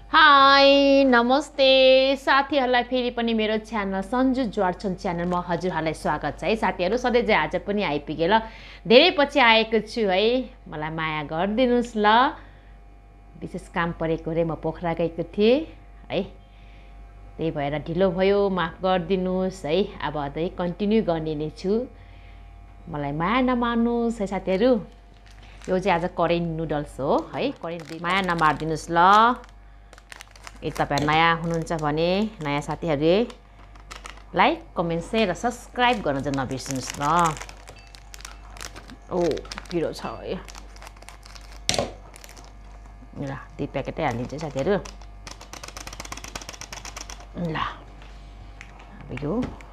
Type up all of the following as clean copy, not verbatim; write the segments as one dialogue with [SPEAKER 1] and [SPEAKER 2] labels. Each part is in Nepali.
[SPEAKER 1] हाई नमस्ते साथीहरूलाई फेरि पनि मेरो च्यानल सन्जु ज्वार्छन् च्यानलमा हजुरहरूलाई स्वागत छ है साथीहरू। सधैँ चाहिँ आज पनि आइपुगेँ ल। धेरै पछि आएको छु है, मलाई माया गरिदिनुस् ल। विशेष काम परेको रे, म पोखरा गएको थिएँ है, त्यही भएर ढिलो भयो, माफ गरिदिनुस् है। अब अझै कन्टिन्यू गर्ने नै छु, मलाई माया नमार्नुहोस् है साथीहरू। यो चाहिँ आज कोरियन नुडल्स हो है, कोरियन माया नमार्दिनुहोस् ल। यदि तपाईहरु नयाँ हुनुहुन्छ भने नयाँ साथीहरूले लाइक कमेन्ट सेयर र सब्सक्राइब गर्न चाहिँ नबिर्सिनुस् ल। ओ पिरो छ है, ल 2 प्याकेटै हालिदिन्छु साथीहरू। ल अब यो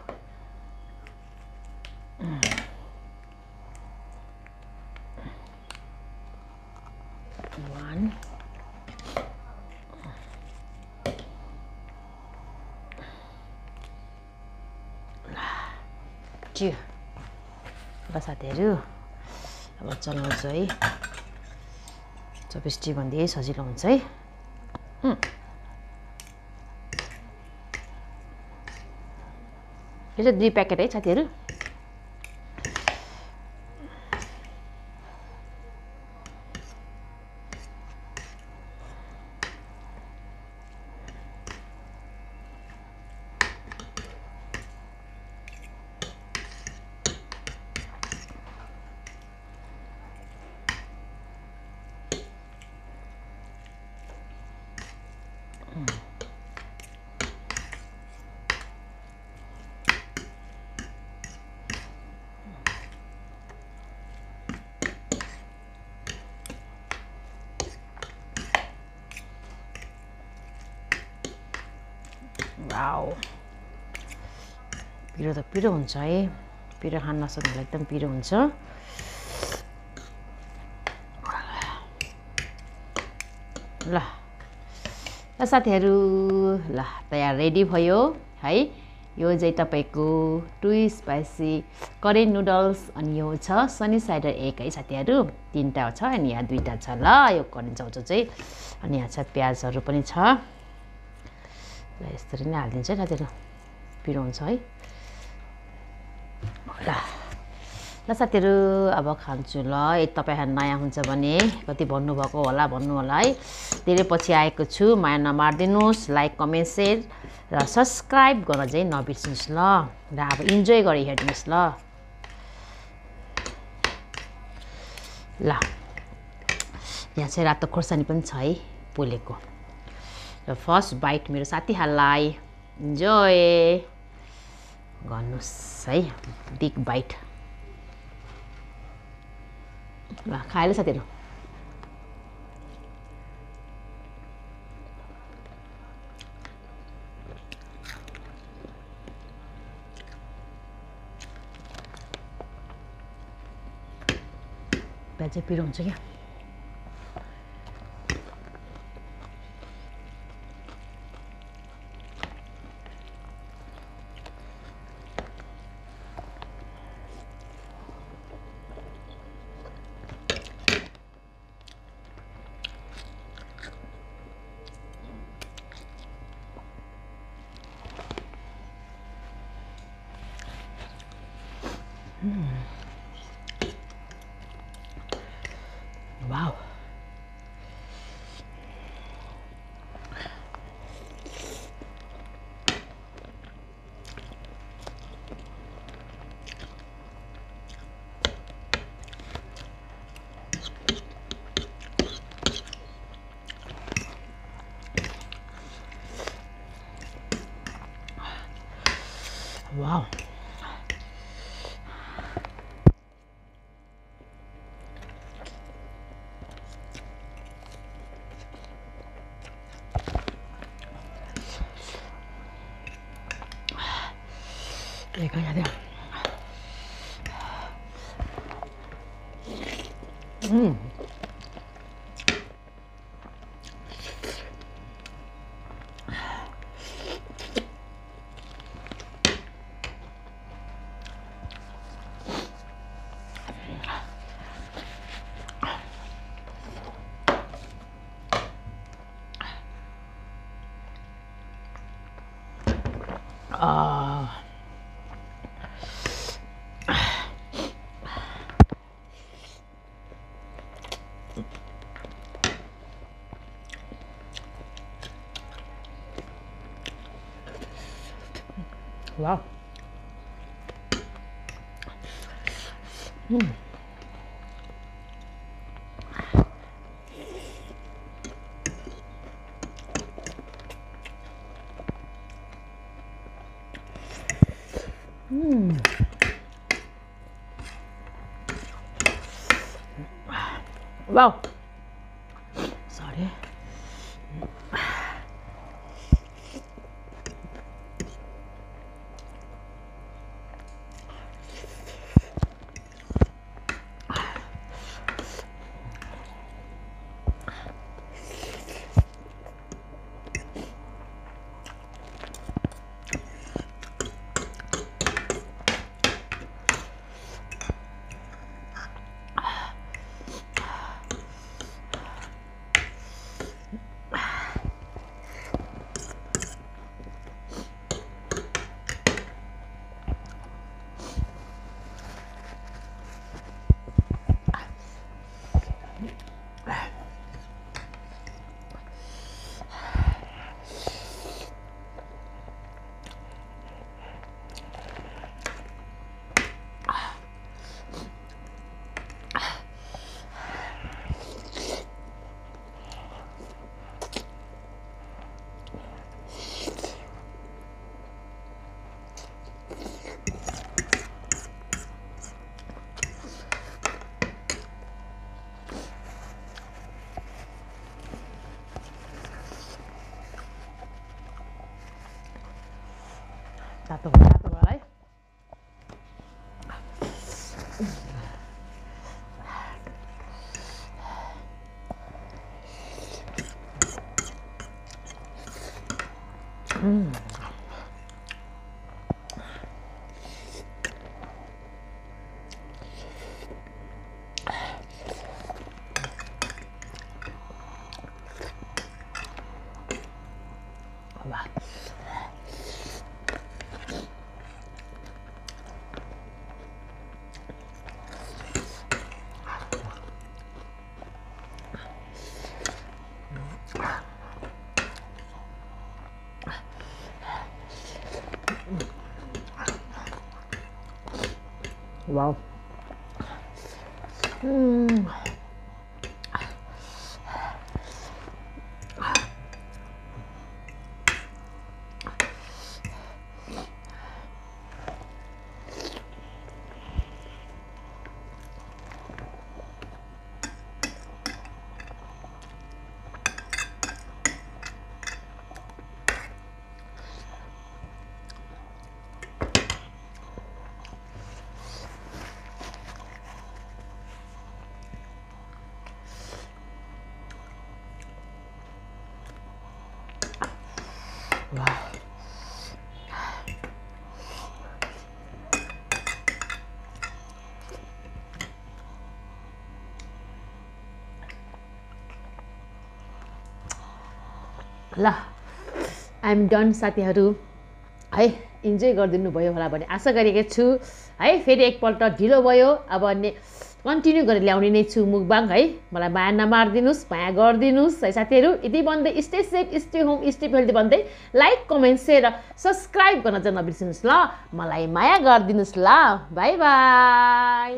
[SPEAKER 1] ल साथीहरू, अब चलाउँछु है। चपस्टिक भन्दै सजिलो हुन्छ है। यो चाहिँ 2 प्याकेट है साथीहरू। वाउ, पिरो त पिरो हुन्छ है, पिरो खान नसक्नेलाई एकदम पिरो हुन्छ। ल ल साथीहरू, ल तयार रेडी भयो है। यो चाहिँ तपाईको 2 स्पाइसी कोरियन नुडल्स, अनि यो छ सनी साइडर एग है साथीहरू। 3टा छ अनि यहाँ 2टा छ ल। यो कोरियन चाउचाउ चाहिँ, अनि यहाँ छ प्याजहरू पनि छ ल। यसरी नै हालिदिन्छ है साथीहरू, पिरो हुन्छ है। ल ल साथीहरू, अब खान्छु ल। यदि तपाईहरु नयाँ हुन्छ भने कति भन्नुभएको होला भन्नु होला है। धेरै पछि आएको छु, माया नमार्दिनुहोस्। लाइक कमेन्ट सेयर र सब्सक्राइब गर्न चाहिँ नबिर्सिनुहोस् ल। र अब इन्जोय गरी हेर्नुहोस् ल। ल यहाँ चाहिँ रातो खोर्सानी पनि छ है, पोलेको। र फर्स्ट बाइट मेरो साथीहरूलाई इन्जोय गर्नुहोस् है, बिग बाइट। ल खाएँ साथीहरू। प्याज चाहिँ पिरो हुन्छ क्या। Wow. Wow. 이거 해야 돼요. Wow. Wow. Sorry. Tato है Wow. ल आइएम डन साथीहरू है इन्जोय गरिदिनु भयो होला भन्ने आशा गरेको छु है फेरि एकपल्ट ढिलो भयो अब कन्टिन्यू गरेर ल्याउने नै छु मुकबाङ है मलाई माया नमारिदिनुस् माया गरिदिनुस् है साथीहरू यति भन्दै stay safe stay home stay healthy भन्दै लाइक कमेन्ट सेयर र सब्सक्राइब गर्न चाहिँ नबिर्सिनुहोस् ल मलाई माया गरिदिनुस् ल बाई बाई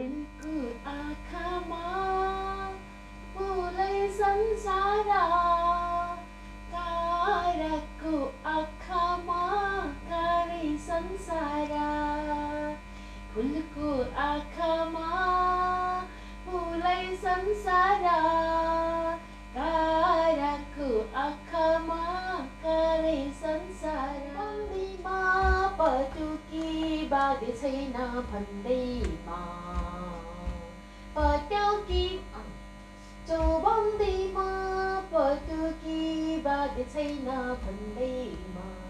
[SPEAKER 1] फुलको आँखामा फुलै संसार ताराको आँखामा कालै संसार बन्दीमा पटुकी बाँधे छैन भन्दैमा पटुकी चौबन्दीमा पटुकी बाँधे छैन भन्दैमा